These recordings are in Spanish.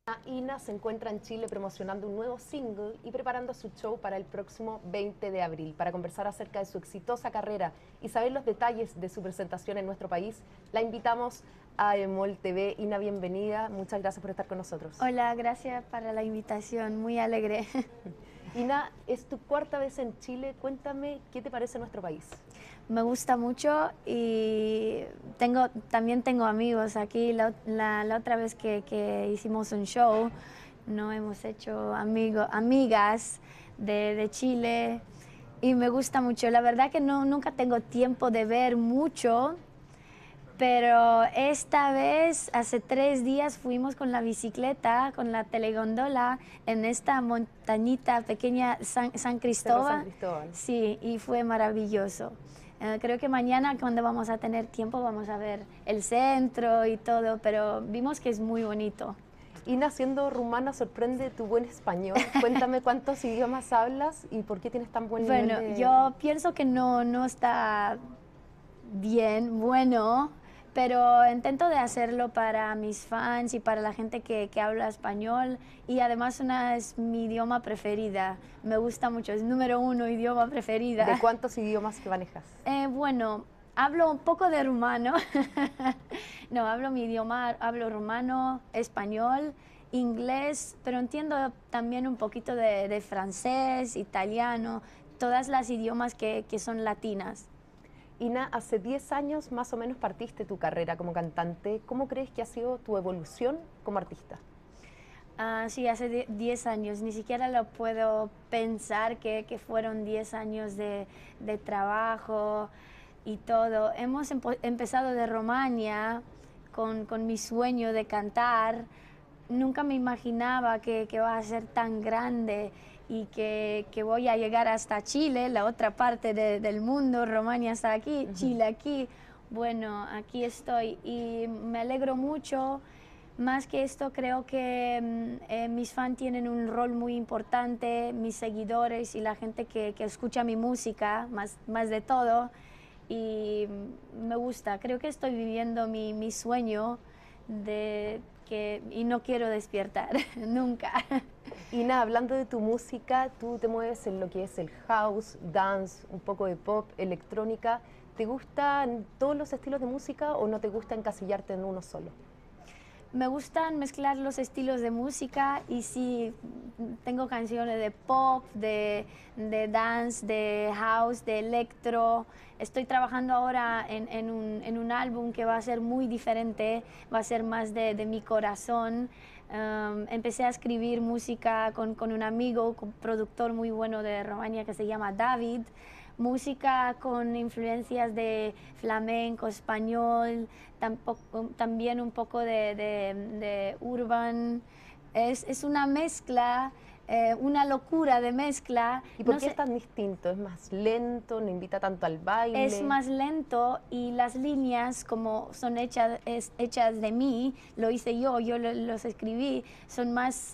Ina se encuentra en Chile promocionando un nuevo single y preparando su show para el próximo 20 de abril. Para conversar acerca de su exitosa carrera y saber los detalles de su presentación en nuestro país, la invitamos a Bemol TV. Ina, bienvenida. Muchas gracias por estar con nosotros. Hola, gracias para la invitación. Muy alegre. Ina, es tu cuarta vez en Chile. Cuéntame, ¿qué te parece nuestro país? Me gusta mucho y también tengo amigos aquí. La otra vez que hicimos un show, no hemos hecho amigas de Chile y me gusta mucho. La verdad que nunca tengo tiempo de ver mucho, pero esta vez, hace 3 días, fuimos con la bicicleta, con la telegondola, en esta montañita pequeña, San Cristóbal. San Cristóbal. Sí, y fue maravilloso. Creo que mañana, cuando vamos a tener tiempo, vamos a ver el centro y todo, pero vimos que es muy bonito. Ina, siendo rumana, sorprende tu buen español. Cuéntame cuántos idiomas hablas y por qué tienes tan buen nivel de... Bueno, yo pienso que no está bien, bueno, pero intento de hacerlo para mis fans y para la gente que habla español, y además es mi idioma preferida. Me gusta mucho, es número 1 idioma preferida. ¿De cuántos idiomas que manejas? Bueno, hablo un poco de rumano. No, hablo mi idioma, hablo rumano, español, inglés, pero entiendo también un poquito de francés, italiano, todas las idiomas que son latinas. Ina, hace 10 años más o menos partiste tu carrera como cantante. ¿Cómo crees que ha sido tu evolución como artista? Sí, hace 10 años. Ni siquiera lo puedo pensar que fueron 10 años de trabajo y todo. Hemos empezado de Romania con mi sueño de cantar. Nunca me imaginaba que va a ser tan grande y que voy a llegar hasta Chile, la otra parte del mundo. Romania está aquí, Chile aquí. Bueno, aquí estoy y me alegro mucho. Más que esto, creo que mis fans tienen un rol muy importante, mis seguidores y la gente que escucha mi música, más de todo. Y me gusta, creo que estoy viviendo mi sueño y no quiero despertar, nunca. Ina, hablando de tu música, tú te mueves en lo que es el house, dance, un poco de pop, electrónica. ¿Te gustan todos los estilos de música o no te gusta encasillarte en uno solo? Me gustan mezclar los estilos de música y sí, tengo canciones de pop, de dance, de house, de electro. Estoy trabajando ahora en un álbum que va a ser muy diferente, va a ser más de mi corazón. Empecé a escribir música con un amigo, un productor muy bueno de Romania que se llama David. Música con influencias de flamenco, español, también un poco de urban. Es una mezcla, una locura de mezcla. ¿Y por qué es tan distinto? ¿Es más lento? ¿No invita tanto al baile? Es más lento y las líneas, como son hechas de mí, lo hice yo los escribí, son más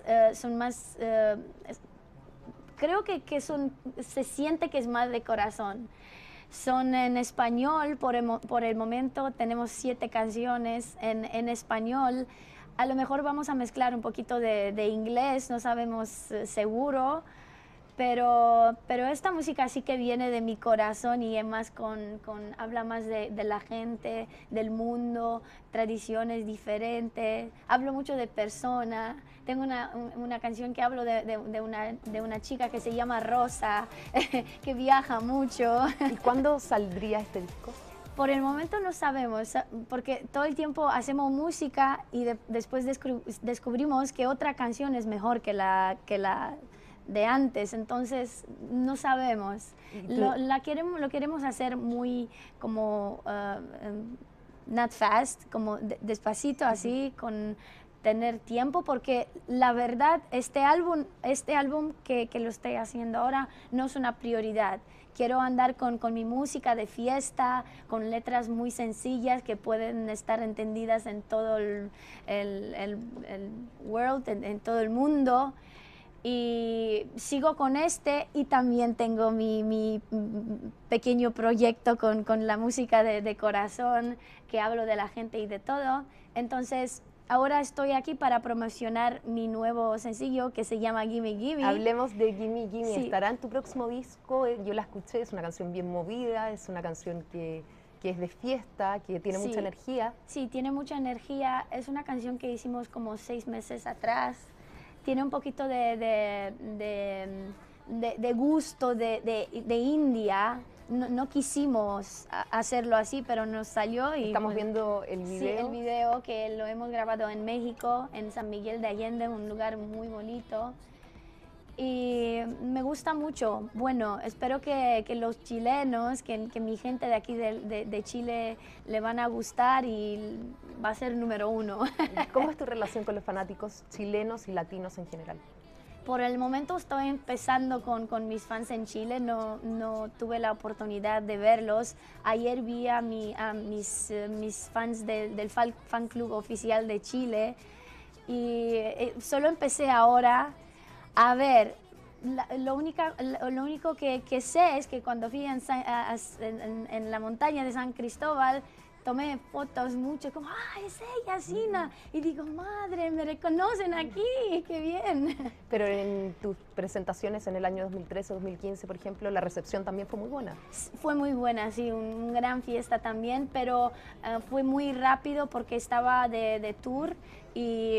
creo que se siente que es más de corazón. Son en español, por el momento tenemos 7 canciones en español. A lo mejor vamos a mezclar un poquito de inglés, no sabemos seguro, pero esta música sí que viene de mi corazón y es más habla más de la gente, del mundo, tradiciones diferentes. Hablo mucho de persona. Tengo una canción que hablo de una chica que se llama Rosa, que viaja mucho. ¿Y cuándo saldría este disco? Por el momento no sabemos, porque todo el tiempo hacemos música y después descubrimos que otra canción es mejor que la de antes, entonces no sabemos. Lo queremos hacer muy como not fast, como despacito, así, con tener tiempo, porque la verdad este álbum que lo estoy haciendo ahora no es una prioridad. Quiero andar con mi música de fiesta, con letras muy sencillas que pueden estar entendidas en todo el world, en todo el mundo. Y sigo con y también tengo mi pequeño proyecto con la música de corazón, que hablo de la gente y de todo. Entonces ahora estoy aquí para promocionar mi nuevo sencillo que se llama Gimme Gimme. Hablemos de Gimme Gimme. Sí. Estará en tu próximo disco. Yo la escuché, es una canción bien movida, es una canción que es de fiesta, que tiene Sí. mucha energía. Sí, tiene mucha energía. Es una canción que hicimos como 6 meses atrás. Tiene un poquito de gusto de India. No quisimos hacerlo así, pero nos salió. Y Estamos viendo el video. Sí, el video que lo hemos grabado en México, en San Miguel de Allende, un lugar muy bonito. Y me gusta mucho. Bueno, espero que los chilenos, que mi gente de aquí de Chile le van a gustar y va a ser número 1. ¿Cómo es tu relación con los fanáticos chilenos y latinos en general? Por el momento estoy empezando con mis fans en Chile, no tuve la oportunidad de verlos. Ayer vi a mis fans del fan club oficial de Chile y solo empecé ahora a ver. Lo único que sé es que cuando fui en la montaña de San Cristóbal, tomé fotos mucho, como, ¡ah, es ella, Sina! Y digo, madre, me reconocen aquí, qué bien. Pero en tus presentaciones en el año 2013 o 2015, por ejemplo, la recepción también fue muy buena. Fue muy buena, sí, una gran fiesta también, pero fue muy rápido porque estaba de tour y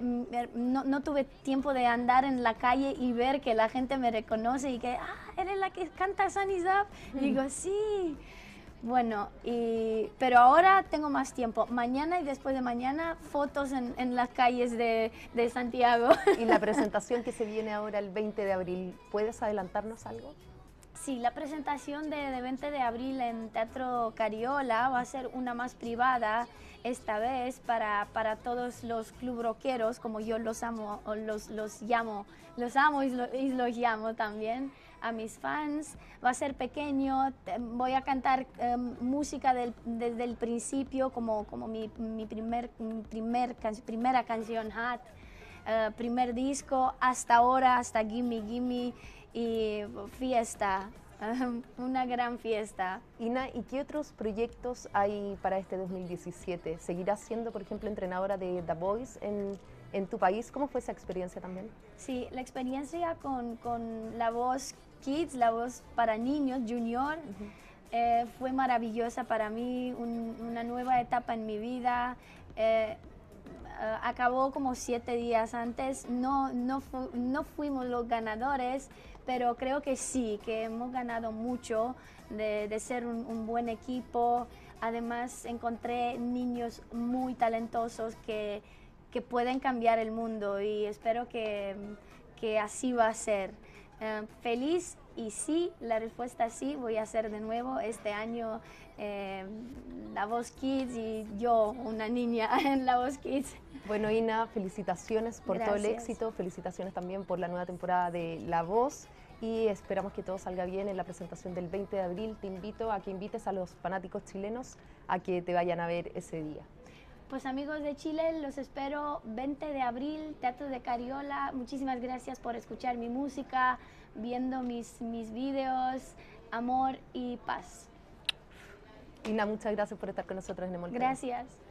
no tuve tiempo de andar en la calle y ver que la gente me reconoce y que, eres la que canta Sunny's Up. Y digo, sí. Bueno, pero ahora tengo más tiempo. Mañana y después de mañana, fotos en las calles de Santiago. Y la presentación que se viene ahora el 20 de abril, ¿puedes adelantarnos algo? Sí, la presentación de 20 de abril en Teatro Cariola va a ser una más privada, esta vez para todos los club rockeros, como yo los amo, o los llamo, los amo y los llamo también. A mis fans, va a ser pequeño, voy a cantar música desde el principio, como mi primera canción, Hot, primer disco, hasta ahora, hasta Gimme Gimme, y fiesta, una gran fiesta. Ina, ¿y qué otros proyectos hay para este 2017? ¿Seguirás siendo, por ejemplo, entrenadora de The Voice en tu país? ¿Cómo fue esa experiencia también? Sí, la experiencia con La Voz Kids, La Voz para niños, junior, fue maravillosa para mí, una nueva etapa en mi vida. Acabó como 7 días antes, no fuimos los ganadores, pero creo que sí, que hemos ganado mucho de ser un buen equipo. Además encontré niños muy talentosos que pueden cambiar el mundo y espero que así va a ser. Feliz y sí, la respuesta es sí, voy a hacer de nuevo este año La Voz Kids y yo, una niña en La Voz Kids. Bueno, Ina, felicitaciones por todo el Gracias. éxito, felicitaciones también por la nueva temporada de La Voz y esperamos que todo salga bien en la presentación del 20 de abril. Te invito a que invites a los fanáticos chilenos a que te vayan a ver ese día. Pues amigos de Chile, los espero 20 de abril, Teatro de Cariola. Muchísimas gracias por escuchar mi música, viendo mis videos. Amor y paz. Ina, muchas gracias por estar con nosotros en Emolcare. Gracias.